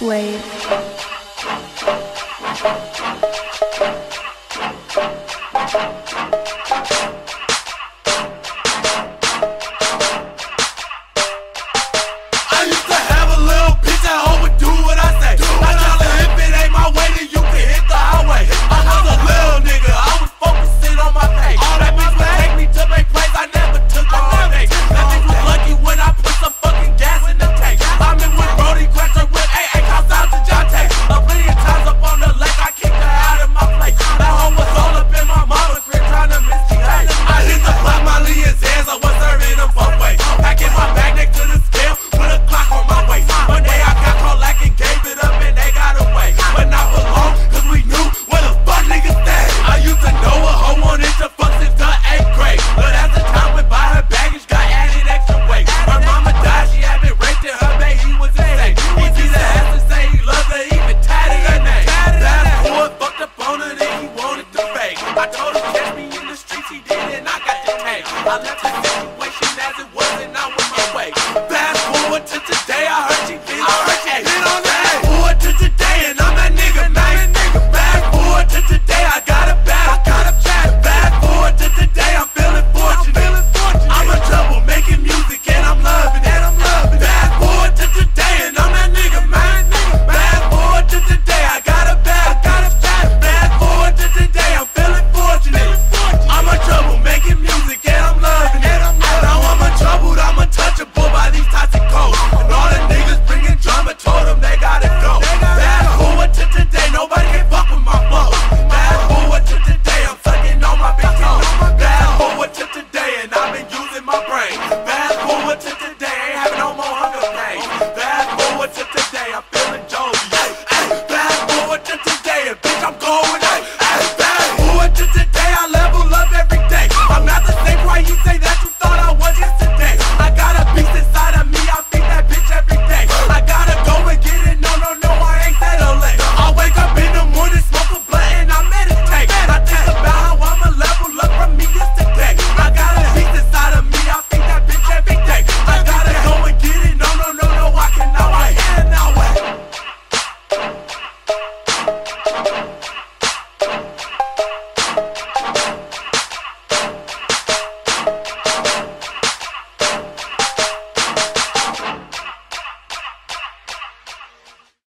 Sway. I used to have a little bitch at home would do what I say. I tell her if it ain't my way, then you can hit the highway. I was a little nigga, I was focusing on my pay. That bitch would take me to make plays, I never took her all day. That bitch was lucky when I put some fucking gas in the tank. I'm in with Brody, cracked her with AA, cops out to Jonte. A plenty of times up on the lake, I kicked her out of my place. That hoe was all up in my mama's crib trying to misbehave. I hit the block, Molly in his hands, I was serving them both ways. Packing my bag next to the scale with a Glock on my waist. One day I got caught like and gave it up and they got away. But not for long, cause we knew where the fuck niggas stay. I used to know a hoe wanted to fuck since the 8th grade. But as the time went by, her baggage got added extra weight. Her mama died, she had been raped and her baby was insane. He beat her ass to say he loved her, even tatted her name. That boy fucked up on her, then he wanted to fake. I told him catch me in the streets, he did and I got the tank. I left the situation as it was and I went my way. Fast forward to today, I heard she been on that. Fast forward to today and I'm that nigga, man. Fast forward to today, I got a bag. Fast forward to today, I'm feeling fortunate. I'm in trouble making music and I'm loving it. Fast forward to today and I'm that nigga, man. Fast forward to today, I got a bag. Fast forward to today, I'm feeling fortunate. I'm in trouble making music and I'm loving it. Now I'm untroubled, I'm untouchable by these toxic codes. And all the niggas bringing drama told them they gotta go. Fast forward to today, nobody can fuck with my flow. Fast forward to today, I'm sucking on my big toe. Fast forward to today, and I've been using my brain. Fast forward to today, ain't having no more hunger pain. Fast forward to today, I'm feeling jovial. Fast forward to today, and bitch, I'm going. Fast forward to today, I level up every day. I'm not the same way you say that you thought I was yesterday. I got a beast inside of me, I feed that bitch every day. I gotta go and get it, no, I ain't settling. I wake up in the morning, smoke a blunt and I meditate. I think about how I'ma level up from me yesterday. I got a beast inside of me, I feed that bitch every day. I gotta go and get it, no, I cannot wait.